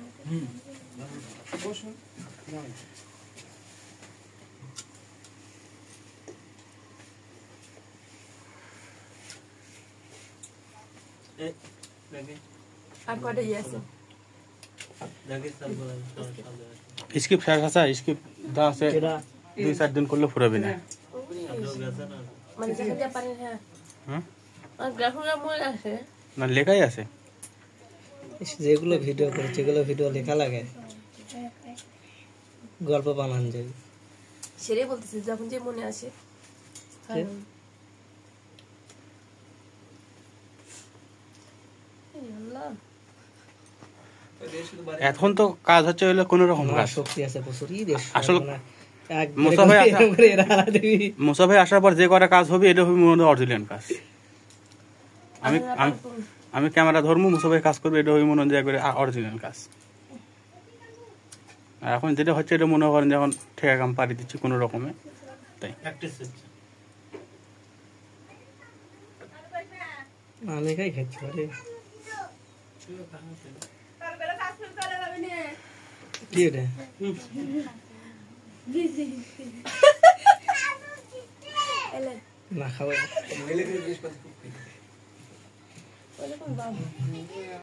বসুন আর কটা ইয়ে আছে স্কিপ শেষ আছে স্কিপ দা আছে 2-4 দিন করলে ফুরাবে না মানে যেখানে যা পারেন হ্যাঁ আর গ্রাফিকা মনে আছে না লেখাই আছে যেগুলো ভিডিও করে যেগুলো ভিডিও লেখা লাগে গল্প বানান যায় সেটাই বলতেছি যখন যে মনে আসে এখন তো কাজ হচ্ছে হইলো কোন রকম কাজ শক্তি আছে প্রচুর আসলে মুসা ভাই আসার পর যে কটা কাজ হবে এটা হবে মনে অরিজিনাল কাজ আমি আমি ক্যামেরা ধরবো মুসা ভাই কাজ করবে এটা হবে মনে হয় একবারে অরিজিনাল কাজ আর এখন যেটা হচ্ছে এটা মনে করেন যখন ঠেকা কাম পাড়ি দিচ্ছি কোনো রকমে তাই আমি খাই খাচ্ছি পারে কি রে না খাওয়া